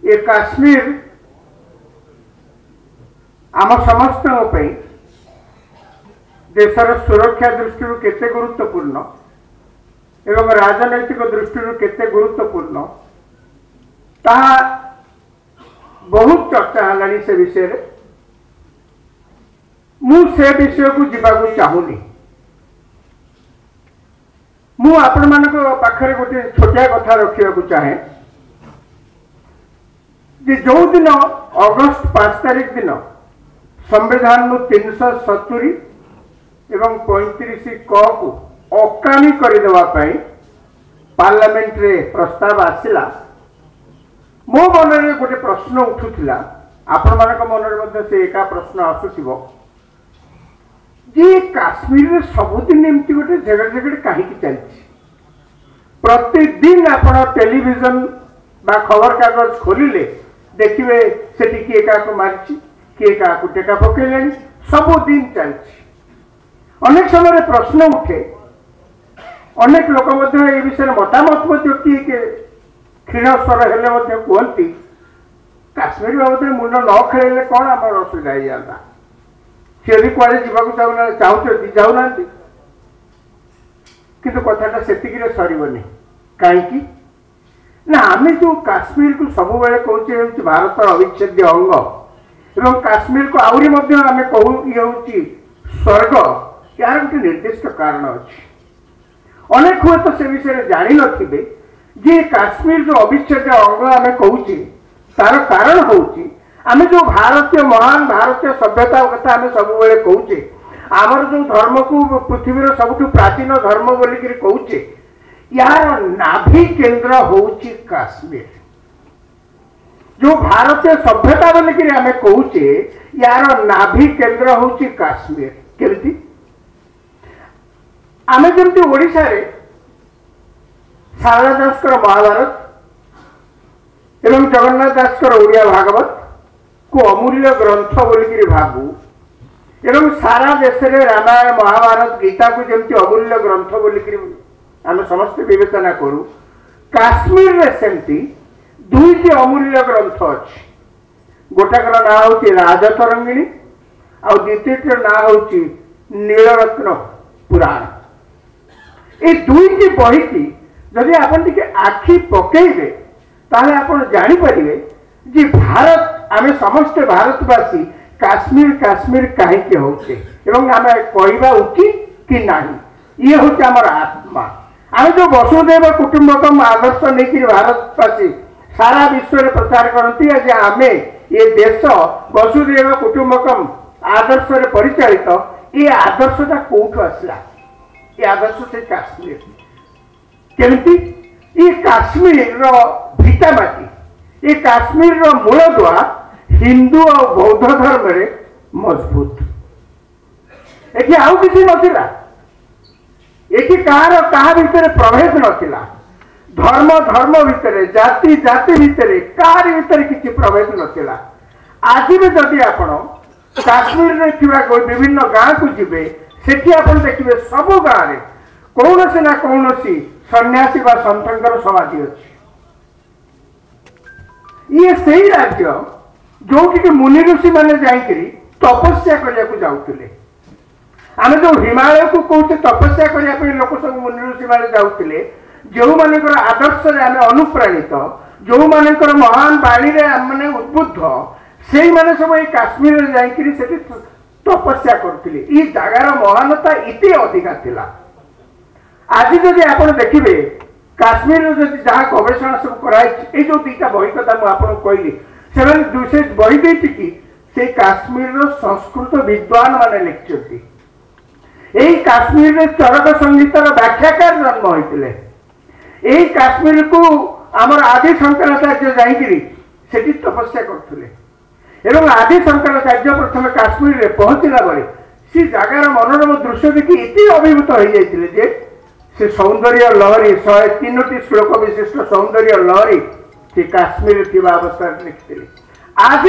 ये काश्मीर आम समस्त देशर सुरक्षा दृष्टि केते गुरुत्वपूर्ण एवं राजनैतिक दृष्टि केते गुरुत्वपूर्ण ताहा बहुत चर्चा है से विषय रे मु से विषय को जीवाकू चाहूनी मु आपण मान पाखरे गोटे छोटिया कथा रखा चाहे जे जो दिन अगस्त 5 तारिख दिन संविधान 370 एवं 35 क को अकामी करदेवा पार्लियामेंट रे प्रस्ताव आसिला मो मन में गोटे प्रश्न उठुला आपण मान मन से एका प्रश्न आसुथिबो जे काश्मीर रे सबुदिन एमती गोटे झगड़ झगड़ कहीं चलती प्रतिदिन आपण टेलीविजन बा खबर कागज खोलिले देखिए सेठी किए का मार्ची किए का टेका पकड़े सबुदिन चलती अनेक समय प्रश्न उठे अनेक लोक ए विषय मतामत किए क्षीण स्वर हेले कहती काश्मीर बाबद मुंड न खेल कौन आम असुविधा हो जाता सी भी कड़े जावाक चाहते जाऊना किंतु कथाटा से सरबनी कहीं ना आम जो काश्मीर को सब कहे भारत अविच्छेद्य अंग एवं काश्मीर को आहरी आम कहू ये स्वर्ग यार गोटे निर्दिष्ट कारण अच्छी अनेक हुए तो से विषय जानी नथिबे जे काश्मीर जो अविच्छेद्य अंग आम कहूँ तार कारण होची आम जो भारतीय महान भारतीय सभ्यता कथा आम सब कहूचे आमर जो धर्म को पृथ्वी सबुठ प्राचीन धर्म बोलिक कहूचे यार नाभि केंद्र होची काश्मीर जो भारतीय सभ्यता बोलिक आम कहूचे यार नाभि केंद्र होची काश्मीर केमती आम जमती ओडिशा रे शारदा दास महाभारत एवं जगन्नाथ दास ओडिया भागवत को अमूल्य ग्रंथ बोलिक भावु एवं सारा देश में रामायण महाभारत गीता को जमती अमूल्य ग्रंथ बोलिक आम समस्त विवेचना करूँ काश्मीर रे सेमती दुईटी अमूल्य ग्रंथ अच्छी गोटाकर ना हूँ राजतरंगिणी आ द्वितीय ना हूँ नीलरत्न पुराण ये दुईटी बही की जदि आपन टिके आखि पकेइबे ताले आपन जानि परिबे जे भारत आमे समस्त भारतवासी काश्मीर काश्मीर काहे के होते एवं आमे कहबा उचित कि नाही ये होते हमर आत्मा आमे जो वसुदेव कुटुंबकम आदर्श नहीं भारतवासी सारा विश्व रे प्रचार करती है जे आमे ये देश वसुदेव कुटुंबकम आदर्श रे परिचालित ये आदर्शटा कोठु आसला ये आदर्श से काश्मीर केमती ये काश्मीर भिटा माटी ये काश्मीर मूल दुआ हिंदू और बौद्ध धर्म रे मजबूत ये आउ किसी नथिला ये कहार कहा भितर प्रभेद नथिला धर्म धर्म भितर जाति जाति भितर कार भितर किसी प्रभेद नथिला आज भी जदि आपण काश्मीर रे थिबा विभिन्न गाँव को जिबे सेठी आपण देखिबे सब गाँव रे कौन से ना कौन सी सन्यासी बा संतंकर समाधि अच्छी ये सही राज्य जो मुनि ऋषि मैंने जाकरी तपस्या करने को जाऊले आम जो हिमालय को कौचे तपस्या करने लोक सब मुनि ऋषि मैंने जाऊले जो मानकर आदर्श आम अनुप्राणित जो मानकर महान बाणी मैंने उद्बुद्ध से मैंने सब ये काश्मीर जाकरी से तपस्या करते ये जगार महानता इतने अधिका थिला आज जदि आप देखिए काश्मीर जहाँ गवेषणा सब कराई जो दीटा बही कथा मुझे कहली से बही देती कि से काश्मीर संस्कृत विद्वान माने लिखिं यही काश्मीर में चरक संगीतर व्याख्याकार जन्म होते यही काश्मीर को आमर आदि शंकराचार्य जाकरी तपस्या करते आदि शंकराचार्य प्रथम काश्मीर में पहुंचला बेले सी जगार मनोरम दृश्य देखी इतने अभिभूत हो जाते से सौंदर्य लहरी 103 श्लोक विशिष्ट सौंदर्य लहरी से काश्मीर थी अवस्था लिखी आज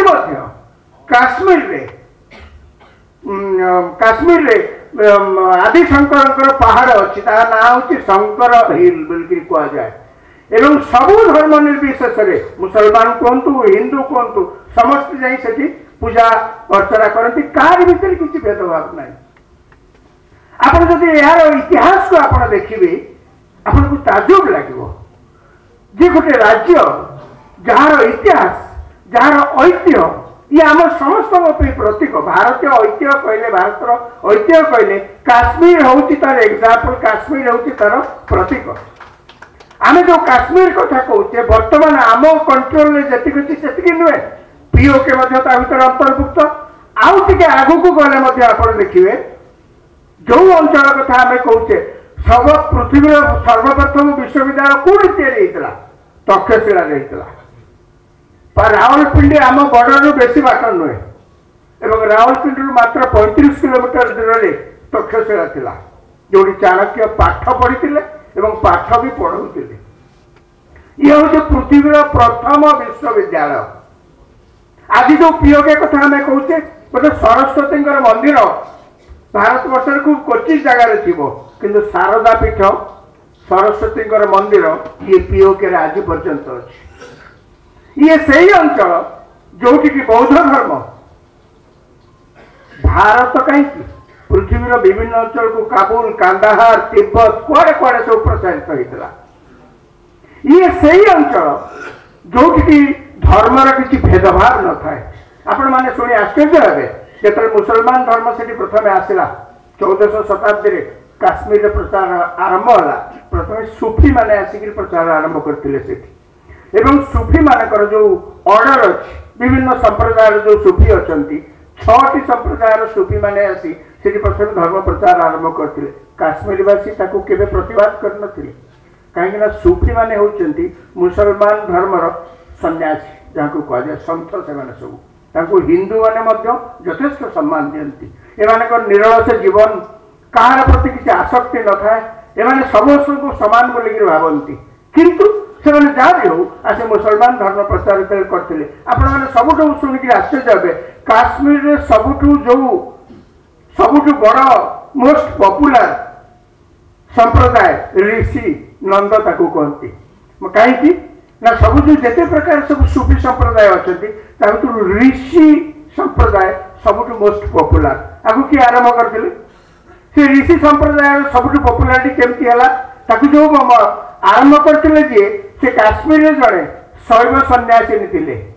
काश्मीर आदि शंकर पहाड़ अच्छी ना हूँ शंकर हिल बोल कह जाए एवं सबु धर्म निर्विशेष मुसलमान कहतु हिंदू कहतु समस्त जाई सेठी पूजा अर्चना करती कार भीतर किसी भेदभाव ना आप जदि यार इतिहास को आप देखिए आपको ताजुब लगे जे गोटे राज्य जार इतिहास जार ऐतिह्य ये आम समस्त प्रतीक भारतीय ऐतिह्य कहले भारतर ऐतिह्य कहले काश्मीर हूँ तार एग्जाम्पल काश्मीर हूँ तार प्रतीक आम जो काश्मीर कथा कहचे बर्तमान आम कंट्रोल जी नुहे पीओके भर अंतर्भुक्त आउ टे आगु को गले आप देखिए जो अंचल कथा आम कहचे सब पृथ्वी सर्वप्रथम विश्वविद्यालय कौटी या तक्षशिला रावलपिंडी आम बॉर्डर बेसी बाट नुहे एवं रावलपिंडी मात्र 35 किलोमीटर दूर में तक्षशिला थिला जो चाणक्य पाठ पढ़ी पाठ भी पढ़ाते ये हूँ पृथ्वीर प्रथम विश्वविद्यालय आज जो पीओके कथा आम कहचे गोटे सरस्वती मंदिर भारत वर्ष खूब क्वचित जगार थी किंतु शारदा पीठ सरस्वती मंदिर ये पीओके आज पर्यंत अच्छी ये सही अंचल जोटि की बौद्ध धर्म भारत कहीं पृथ्वीर विभिन्न अंचल को काबुल कांदाहार तिब्बत कुआड़े कुआड़े सब प्रसारित होता ये सही अंचल जोटि की धर्मर किसी भेदभाव न थाए आपण मैंने शुणी आश्चर्य हे जो मुसलमान धर्म से प्रथम आसला 1400 शताब्दी में काश्मीर प्रचार आरंभ होला प्रथम सूफी माने आसिक प्रचार आरंभ करते एवं सूफी मानकर जो ऑर्डर अच्छी विभिन्न संप्रदाय जो सूफी अच्छा 6टी संप्रदायर सूफी माने आसी से प्रथम धर्म प्रचार आरंभ करते काश्मीरवासी केवे प्रतिवाद कर कहीं सूफी माने होती मुसलमान धर्मर सन्यासी जहाँ कहुए सन्थ से सब हिंदू माने यथेष्ट सम्मान दियंती एमानकर निरलस जीवन कहार प्रति किसी आसक्ति न थाए एमाने समस्त को समान बोलिक भावती किंतु से जहाँ भी हो आसे मुसलमान धर्म प्रचारित करते आपण मैंने सबुठ शुणिक आश्चर्य हे काश्मीर सबुठ बड़ मोस्ट पॉपुलर संप्रदाय ऋषि नंद ताकू कहती कहीं ना सब जो जिते प्रकार सब सूफी संप्रदाय अच्छा ऋषि संप्रदाय सबुठ मोस्ट पॉपुलर आगु किए आरंभ करते से ऋषि संप्रदाय सबुठ पॉपुलारिटी केमती है जो आरंभ करते जी से काश्मीर जड़े शैव सन्यासिनी थे